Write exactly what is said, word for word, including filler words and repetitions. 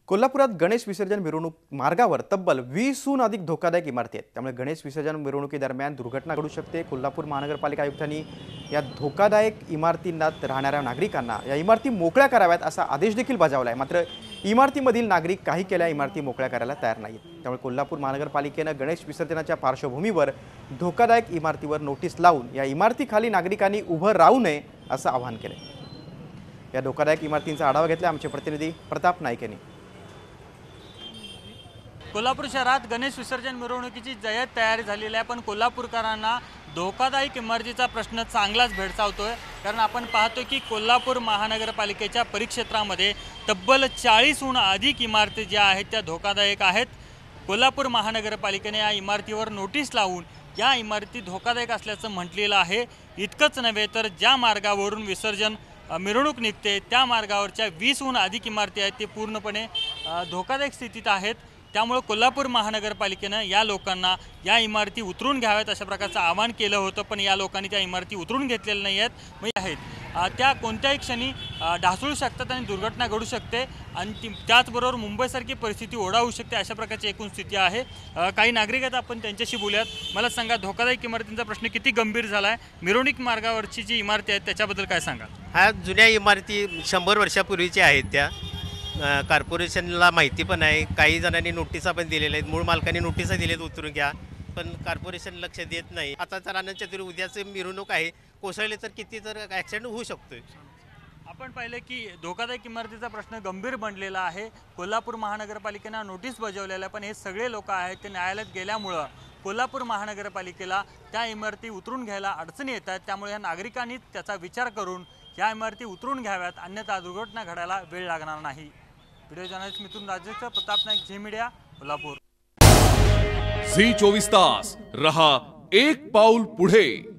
कोल्हापुरात गणेश विसर्जन मिरवणूक मार्गावर तब्बल वीसहून अधिक धोकादायक इमारती आहेत। त्यामुळे गणेश विसर्जन मिरवणुकीदरम्यान दुर्घटना घडू शकते। कोल्हापूर महानगरपालिका आयुक्तांनी या धोकादायक इमारतींना राहणाऱ्या नागरिकांना या इमारती मोकळ्या कराव्यात असा आदेश देखील बजावला आहे। मात्र इमारतीमधील नागरिक काही केल्या इमारती मोकळ्या करायला तयार नाहीत। त्यामुळे कोल्हापूर महानगरपालिकेने गणेश विसर्जनाच्या पार्श्वभूमीवर धोकादायक इमारतीवर नोटीस लावून या इमारतीखाली नागरिकांनी उभं राहू नये असं आवाहन केले। या धोकादायक इमारतींचा आढावा घेतला आमचे प्रतिनिधी प्रताप नाईक यांनी। कोल्हापूर शहरात गणेश विसर्जन मिरवणुकीची जय्यत तयारी झालेली आहे, पण कोल्हापूरकरांना धोकादायक इमारतीचा प्रश्न चांगलाच भेडसावतोय। कारण आपण पाहतो की कोल्हापूर महानगरपालिकेच्या परिक्षेत्रामध्ये तब्बल चाळीसहून अधिक इमारती ज्या आहेत त्या धोकादायक आहेत। कोल्हापूर महानगरपालिकेने या इमारतीवर नोटीस लावून या इमारती धोकादायक असल्याचं म्हटलेलं आहे। इतकंच नव्हे तर ज्या मार्गावरून विसर्जन मिरवणूक निघते त्या मार्गावरच्या वीसहून अधिक इमारती आहेत ते पूर्णपणे धोकादायक स्थितीत आहेत। त्यामुळे कोल्हापूर महानगरपालिकेने या लोकांना या इमारती उतरून घ्याव्यात अशा प्रकारचं आवाहन केलं होतं, पण या लोकांनी त्या इमारती उतरून घेतलेल्या नाही आहेत। म्हणजे आहेत त्या कोणत्याही क्षणी ढासळू शकतात आणि दुर्घटना घडू शकते आणि त्याचबरोबर मुंबईसारखी परिस्थिती ओढावू शकते अशा प्रकारची एकूण स्थिती आहे। काही नागरिक आहेत, आपण त्यांच्याशी बोलूयात। मला सांगा, धोकादायक इमारतींचा प्रश्न किती गंभीर झाला आहे? मिरवणूक मार्गावरची जी इमारती आहेत त्याच्याबद्दल काय सांगा? ह्या जुन्या इमारती शंभर वर्षापूर्वीच्या आहेत। त्या कॉर्पोरेशनला माहिती पण आहे, काही जणांनी नोटिसा पण दिलेल्या आहेत, मूळ मालकांनी नोटिसा दिलेत उतरून घ्या, पण कॉर्पोरेशन लक्ष देत नाही। आता तर अनंत चतुर्थी उद्याचे मिरवणूक आहे, कोसळले तर किती तर ॲक्सिडेंट होऊ शकतोय। आपण पाहिलं की धोकादायक इमारतीचा प्रश्न गंभीर बनलेला आहे। कोल्हापूर महानगरपालिकेनं नोटीस बजावलेल्या, पण हे सगळे लोक आहेत ते न्यायालयात गेल्यामुळं कोल्हापूर महानगरपालिकेला त्या इमारती उतरून घ्यायला अडचणी येत आहेत। त्यामुळे या नागरिकांनी त्याचा विचार करून या इमारती उतरून घ्याव्यात, अन्यथा दुर्घटना घडायला वेळ लागणार नाही। Video journalist Mithun Rajesh, Pratap Naik, Zee media, Kolhapur. Zee चोवीस तास रहा एक पाऊल पुढे।